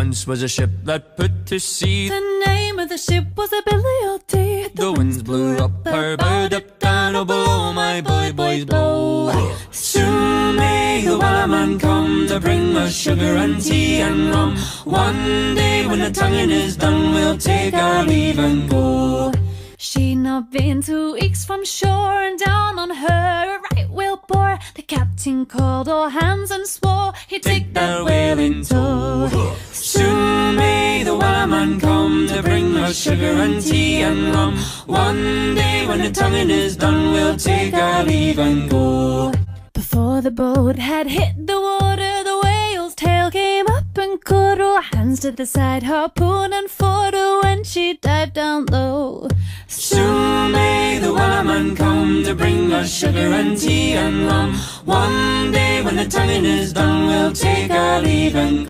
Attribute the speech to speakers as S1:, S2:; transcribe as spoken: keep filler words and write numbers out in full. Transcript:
S1: once was a ship that put to sea.
S2: The name of the ship was the Billy O' Tea.
S1: The winds blew up her bow, up down, oh below, my bully boys blow. Soon may the wellerman come to bring us sugar and tea and rum. One day when the tonguing is done, we'll take our leave and go.
S2: She'd not been two weeks from shore, and down on her a right whale bore. The captain called all hands and swore he'd take that whale in tow.
S1: Soon may the wellerman come to bring us sugar and tea and rum. One day when the tonguing is done, we'll take our leave and go.
S2: Before the boat had hit the water, the whale's tail came up and caught her. Hands to the side, harpoon and fought her when she dived down low.
S1: Soon may the wellerman come to bring us sugar and tea and rum. One day when the tonguing is done, we'll take our leave and go.